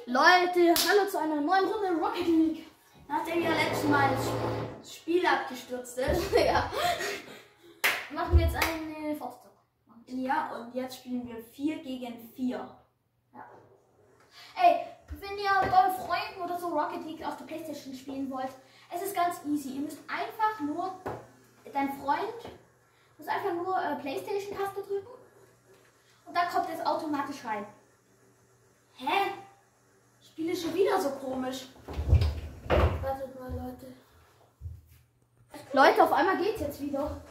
Leute, hallo zu einer neuen Runde Rocket League. Nachdem ja letztes Mal das Spiel abgestürzt ist, Ja. Machen wir jetzt eine Fortsetzung. ja, und jetzt spielen wir 4 gegen 4. Ja. Ey, wenn ihr mit euren Freunden oder so Rocket League auf der Playstation spielen wollt, es ist ganz easy. Ihr müsst einfach nur, dein Freund muss einfach nur Playstation-Taste drücken und dann kommt es automatisch rein. Hä? Spiel ist schon wieder so komisch. Wartet mal, Leute. Leute, auf einmal geht's jetzt wieder.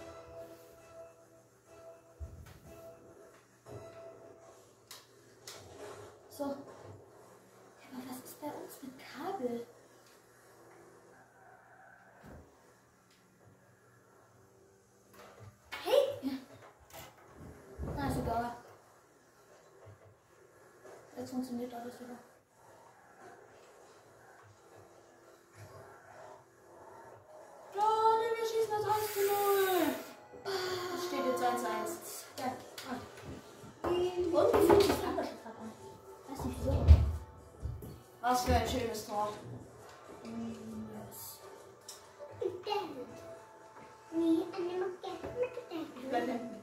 So. Aber was ist bei uns mit Kabel? Hey! Na, ist egal. Jetzt funktioniert alles wieder. Leute, wir schießen das 1:0. Es steht jetzt 1:1. Ja. Und wie fühlt sich das andere Schiff an? Weiß nicht wieso. Was für ein schönes Tor. Yes. Ich bleib hinten.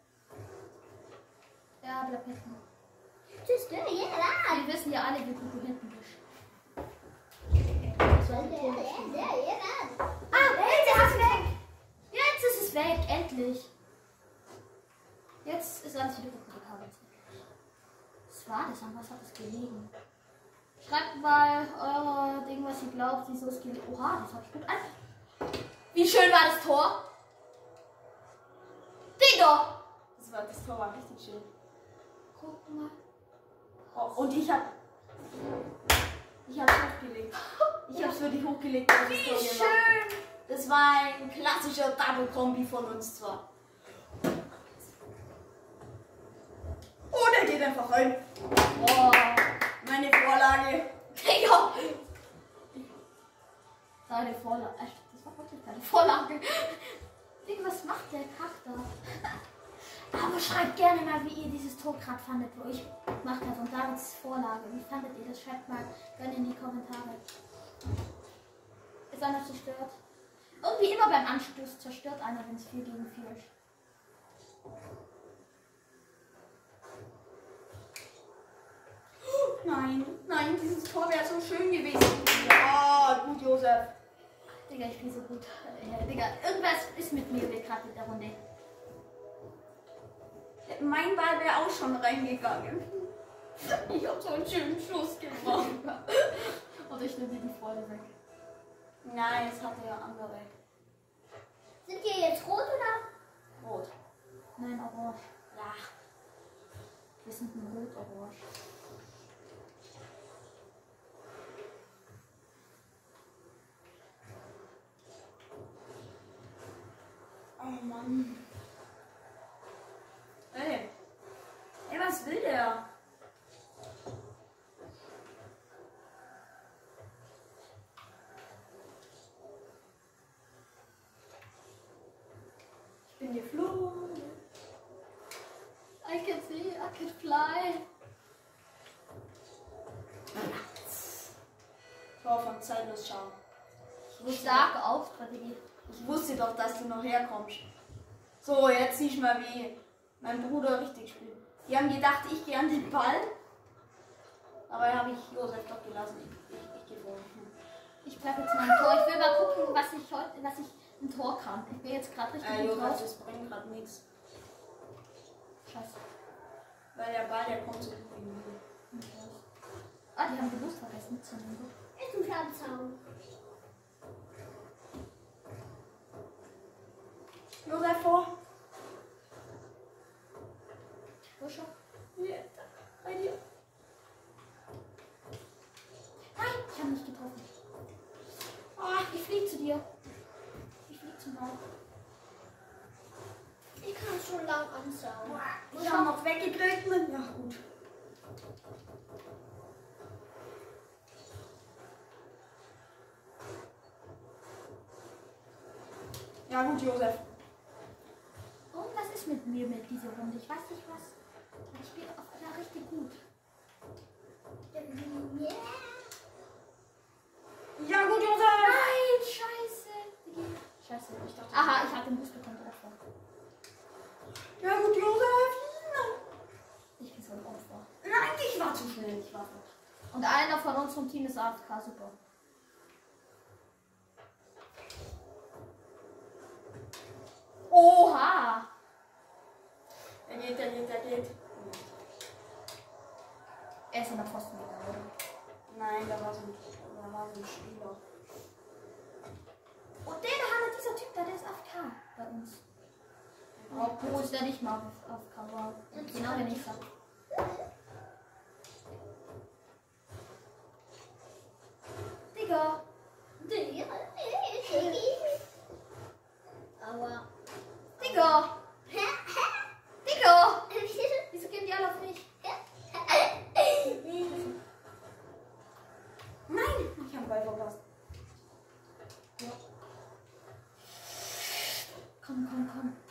Ja, bleib hinten. Just do it, yeah, Wir wissen ja alle, wie gut du hinten bist. Ah, jetzt ist es weg! Jetzt ist es weg, endlich. Jetzt ist alles wieder gut mit den Kabeln. Was war das? An was hat es gelegen? Schreibt mal euer Ding, was ihr glaubt, wieso es gelegen. Oha, das habe ich gut an. Wie schön war das Tor? Digga! Das Tor war richtig schön. Guck mal. Oh, und ich hab's hochgelegt. Ich hab's wirklich hochgelegt. Als Wie das Tor hier war. schön! Das war ein klassischer Double-Kombi von uns zwar. Oh, der geht einfach rein. Boah. Meine Vorlage. Digga! Deine Vorlage. Das war wirklich deine Vorlage. Digga, was macht der Kack da? Aber schreibt gerne mal, wie ihr dieses Tor gerade fandet, wo ich gemacht habe. Und Davids Vorlage. Wie fandet ihr das? Schreibt mal gerne in die Kommentare. Ist einer zerstört? Und wie immer beim Anstoß zerstört einer, wenn es 4 gegen 4 ist. Nein, nein, dieses Tor wäre so schön gewesen. Ja, gut, Josef. Digga, ich spiele so gut. Digga, irgendwas ist mit mir gerade mit der Runde. Mein Ball wäre auch schon reingegangen. Ich habe so einen schönen Schuss gemacht. Und ich nehme die Freude weg. Nein, es hatte ja andere. Sind die jetzt rot oder? Rot. Nein, orange. Ja. Wir sind ein rot-orange. Oh Mann. Ey. Ey, was will der? Ich bin geflogen. I can see, I can fly. Tor von Zeitlos schauen. Starke Aufstrategie. Ich wusste doch, dass du noch herkommst. So, jetzt siehst du mal, wie mein Bruder richtig spielt. Die haben gedacht, ich gehe an den Ball. Aber habe ich Josef doch gelassen. Ich gehe vor. Ich bleibe jetzt mal im Tor. Ich will mal gucken, was ich im Tor kann. Ich bin jetzt gerade richtig gut Josef, drauf. das bringt gerade nichts. Scheiße. Weil der Ball, der kommt so gut wie nie. Ah, die haben bewusst vergessen mitzunehmen. Ist ein Fernzaun. Josef vor. Wo schon? Ja, bei dir. Nein, ich habe nicht getroffen. Ah, ich fliege zu dir. Ich fliege zum Bauch. Ich kann schon lang anschauen. Wir haben noch weggekriegt. Ja, gut. Ja, gut, Josef. Und was ist mit mir mit dieser Runde? Ich weiß nicht was. Ich spiele auf einmal richtig gut. Yeah. Und einer von unserem Team ist AFK, super. Oha! Er geht. Er ist in der Pfosten gegangen, oder? Nein, da war so ein Spieler. Und dieser Typ da, der ist AFK bei uns. Wo ist der nicht mal AFK war? Genau, wenn ich sag. Digga! Aber. Digga! Digga! Wieso gehen die alle auf mich? Nein, ich habe Ball verpasst. Ja. Komm.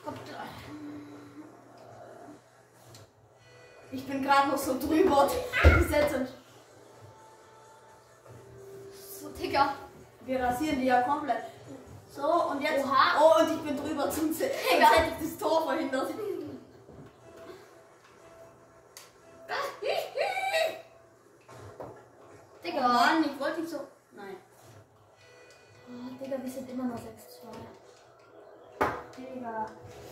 Ich bin gerade noch so drüber. Gesetzt. So, Digga. Wir rasieren die ja komplett. So, und jetzt. Oha. Oh, und ich bin drüber sonst hätte ich das Tor verhindert. Digga. Oh Mann, ich wollte nicht so. Nein. Oh, Digga, wir sind immer noch 6-2. Digga.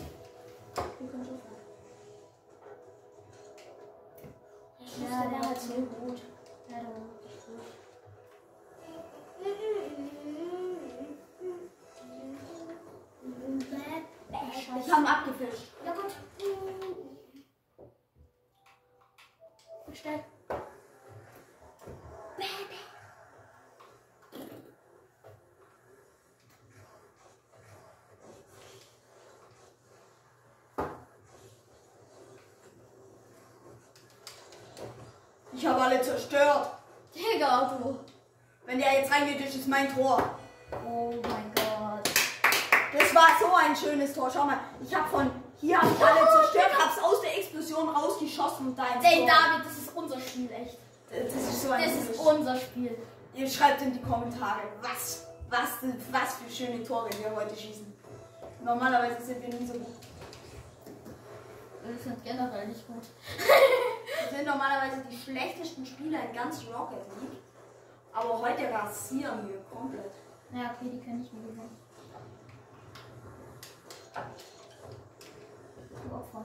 Ja, der war so gut. Ja, der war wirklich gut. Scheiße. Ich habe ihn abgefischt. Ja gut. Und schnell. Ich habe alle zerstört. Digga, du. Wenn der jetzt reingeht, ist es mein Tor. Oh mein Gott. Das war so ein schönes Tor. Schau mal, ich habe von hier hab ich alle zerstört, hab's aus der Explosion rausgeschossen und da ins Ey, Tor. David, das ist unser Spiel, echt. Das ist so ein Das ist schönes- unser Spiel. Ihr schreibt in die Kommentare, was für schöne Tore wir heute schießen. Normalerweise sind wir nie so gut. Wir sind generell nicht gut. Wir sind normalerweise die schlechtesten Spieler in ganz Rocket League. Aber heute rasieren wir komplett. Ja, okay, die können nicht mehr gewinnen. Du Opfer.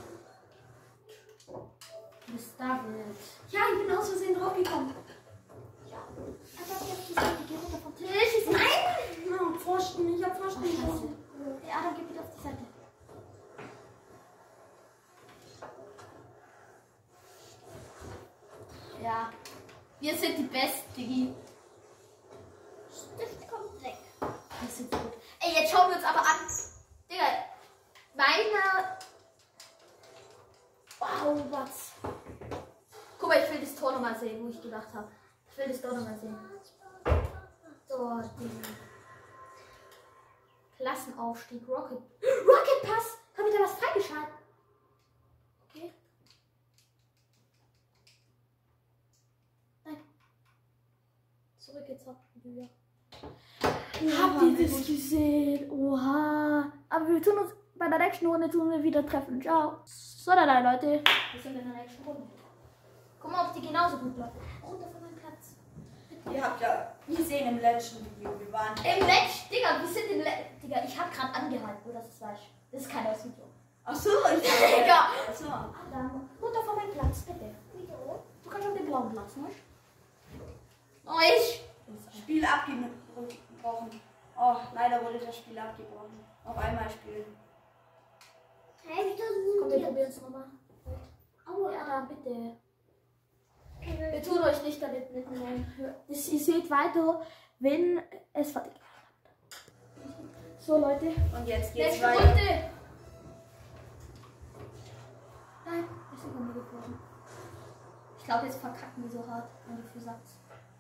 Du bist David. Ja, ich bin aus Versehen draufgekommen. Ja. Aber ich hab die Seite, geh runter vom Tisch. Nein! No, Pfosten, ich hab Pfosten Scheiße. geschossen. Hey, Adam, geh bitte auf die Seite. Ja. Wir sind die Besten, Digi. Das kommt weg. Wir sind gut. Ey, jetzt schauen wir uns aber an. Digga, meine... Wow, was? Guck mal, ich will das Tor nochmal sehen, wo ich gedacht habe. Ich will das Tor nochmal sehen. So, Digga. Klassenaufstieg, Rocket. Rocket Pass! Hab ich da was freigeschaltet? Okay. Nein. Zurückgezockt, Julia. Habt ihr das gesehen? Oha. Aber wir tun uns bei der nächsten Runde wieder treffen. Ciao. So, dann Leute. Wir sind in der nächsten Runde. Guck mal, ob die genauso gut läuft. Runter von meinem Platz. Ihr habt ja gesehen im letzten Video, wir waren. Im Match, Digga, wir sind im Digga, ich hab grad angehalten, nur dass es weiß. Das ist kein neues Video. Achso, ich dachte. Digga. Achso. Adam, runter von meinem Platz, bitte. Wieso? Du kannst auf den blauen Platz, ne? Oh, ich. Spiel abgebrochen. Oh, leider wurde das Spiel abgebrochen. Noch einmal spielen. Hey, Komm, wir das probieren es nochmal. Aua. Ja, Adam, bitte. Wir tun euch nicht damit mitnehmen. Ihr seht weiter, wenn es fertig ist. So, Leute. Und jetzt geht's Nächste weiter. Runde. Nein, ist über mir geflogen. Ich glaube, jetzt verkacken wir so hart, wenn du viel sagst.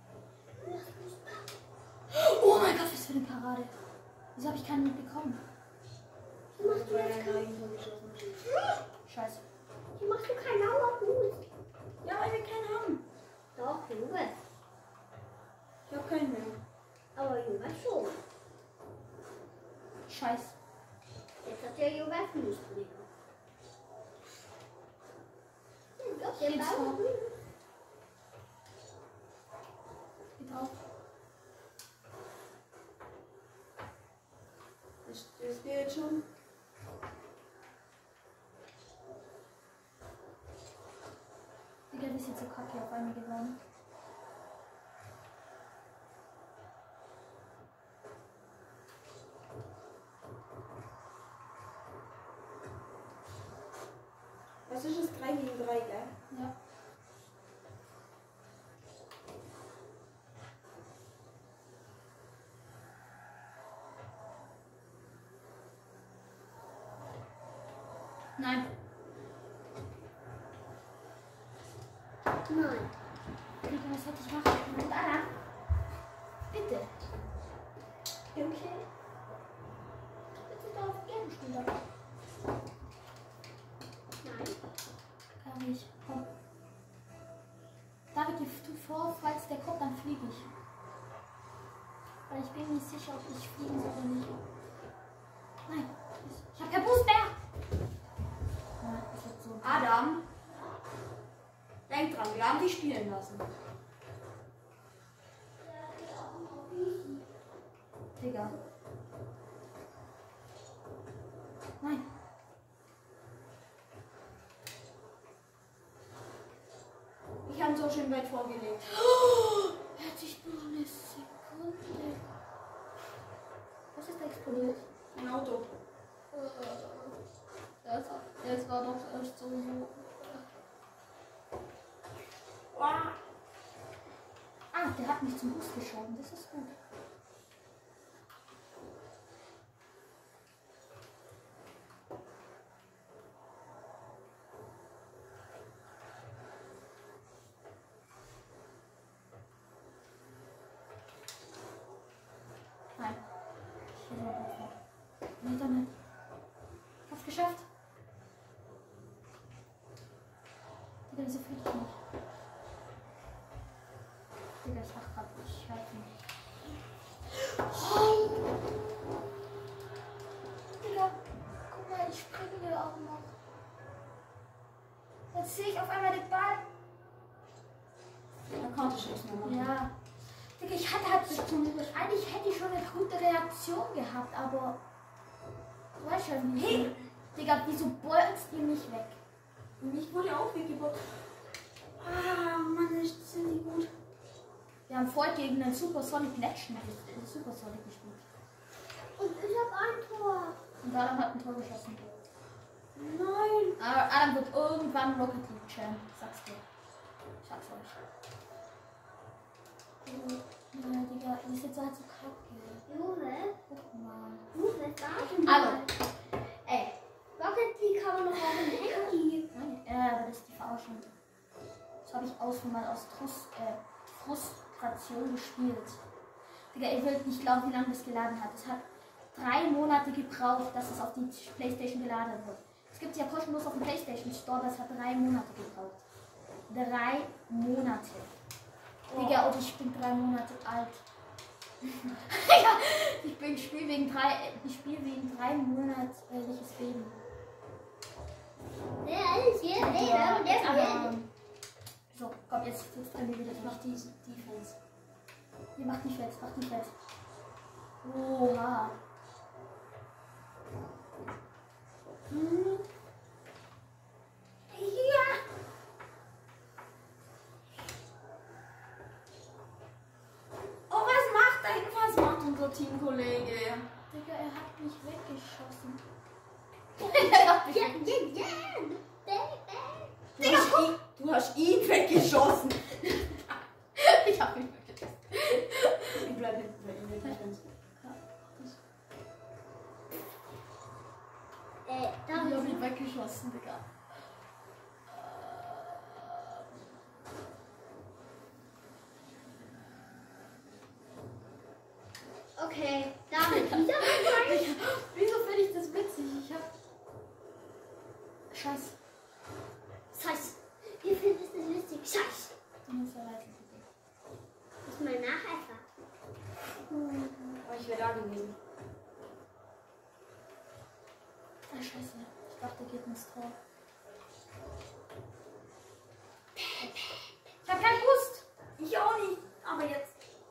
Oh mein Gott, was für eine Parade. Wieso habe ich keinen mitbekommen? Hier machst du jetzt Scheiße. hier machst du keinen Lauerfuß. Ja, weil wir keinen haben. Doch, Junge. Ich hab keinen mehr. Aber Junge schon. Scheiße. Jetzt hat der Junge Fuß. Doch, der Geht's Bauer. noch? drauf. Das geht schon. Digga, wie ist jetzt so kacke auf einmal geworden? Was ist das 3 gegen 3, gell? Ja. Nein. Nein. Digga, was hätte ich machen können? Ah, bitte. Okay. Bitte da auf Gegenspieler. Nein. Kann ich. Komm. David, du vor, falls der kommt, dann fliege ich. Weil ich bin nicht sicher, ob ich fliegen soll oder nicht. Nein. Ich habe kein Boost mehr. Ja, ist jetzt so. Adam, denk dran, wir haben die spielen lassen. Digga. Nein. Ich habe so schön weit vorgelegt. Hätte ich nur eine Sekunde. Was ist da explodiert? Ein Auto. Das war doch echt so. Wow. Ah, der hat mich zum Bus geschoben. Das ist gut. Nein. Ich will aber nicht. Nee, dann nicht. Hab's geschafft. Digga, wieso flieg ich nicht? Digga, ich mach grad. Ich weiß nicht. Oh. Digga, guck mal, ich springe hier auch noch. Jetzt sehe ich auf einmal den Ball. Da konnte ich nichts mehr machen. Ja. Digga, ich hatte halt eigentlich hätte ich schon eine gute Reaktion gehabt, aber du weißt schon nicht. Hey. Digga, wieso bolzt ihr mich weg? Mich wurde auch weggebaut. Ah, Mann, sind die gut. Wir haben voll gegen den Supersonic gespielt. Und ich habe ein Tor. Und Adam hat ein Tor geschossen. Nein. Aber Adam wird irgendwann Rocket League Champ, sagst du. Ich sag's euch. Ja, Digga, ihr seid halt so kacke. Josef, Guck mal. Josef, warte mal. Also, Ey, Rocket League kann man noch auf dem Handy. aber das ist die Verarschung. Das habe ich aus Frustration gespielt. Digga, ihr wollt nicht glauben, wie lange das geladen hat. Es hat 3 Monate gebraucht, dass es auf die PlayStation geladen wird. Es gibt ja kostenlos auf dem PlayStation Store, das hat 3 Monate gebraucht. 3 Monate. Oh. Digga, und ich bin 3 Monate alt. Ja, ich spiele wegen 3 monatliches Baby. Der ist hier, der und der aber, so, komm, jetzt können wir wieder Ich mach die Defense. Ihr macht nicht fest, macht nicht fest. Oha. Ja. Oh, was macht unser Teamkollege? Digga, er hat mich weggeschossen. Du hast ihn weggeschossen. Ich hab mich weggeschossen. Ich bleib hinten bei ihm. Ich hab mich weggeschossen, Digga. Okay, damit dieser Bereich. Wieso finde ich das witzig? Ich hab. Scheiß. Scheiß. Ihr findet es nicht lustig. Scheiß. Du musst ja weiter. Das ist mein Nacheifer. Aber ich wäre da gewesen. Ah, scheiße. Ich dachte, der geht ins Tor. Ich hab keinen Boost. Ich auch nicht. Aber jetzt.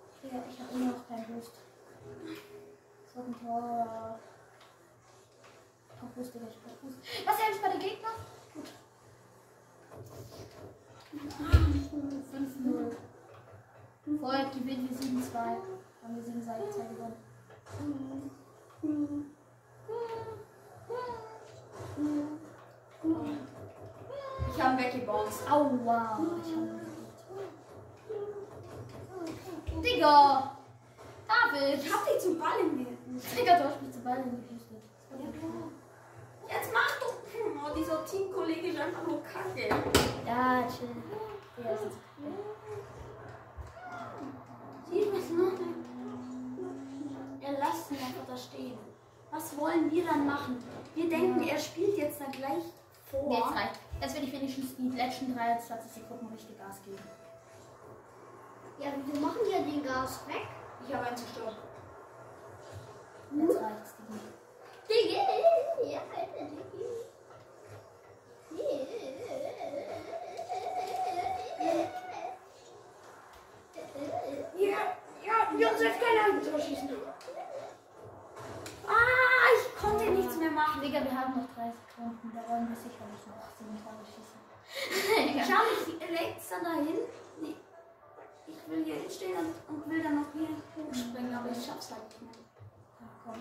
Fuß, Digga, ich brauch Fuß. Was hält bei den Gegner? Gut. 5-0. Vorher gewinnen wir 7-2. Haben wir 7 Seiten Zeit gewonnen. Ich habe weggebounced. Aua. Ich hab ihn Digga! David! Ich hab dich zum Ball in mir. Digga, du hast mich zu Ball hingepustet. Jetzt mach doch. Oh, dieser Teamkollege ist einfach nur kacke. Ja, chill. Ja, ist jetzt Sieh, was noch? Er lasst ihn einfach da stehen. Was wollen wir dann machen? Wir denken, er spielt jetzt da gleich vor. Jetzt reicht. Jetzt will ich wenigstens die letzten 23 Sekunden richtig Gas geben. Ja, wir machen ja den Gas weg. Ich habe einen zerstört. Jetzt reicht's, Digi. Digi! Ja, Alter, Digi. Josef kann ein Tor schießen. Ah, ich konnte nichts mehr machen. Digga, wir haben noch 3 Sekunden. Da wollen wir sicherlich noch 7 Tore schießen. Schau mich rechts dann dahin. Nee. Ich will hier hinstehen und will dann noch hier hochspringen, aber ich schaff's halt nicht mehr. Ja, komm.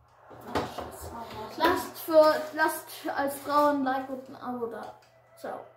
Lasst als Frauen ein Like und ein Abo da. Ciao.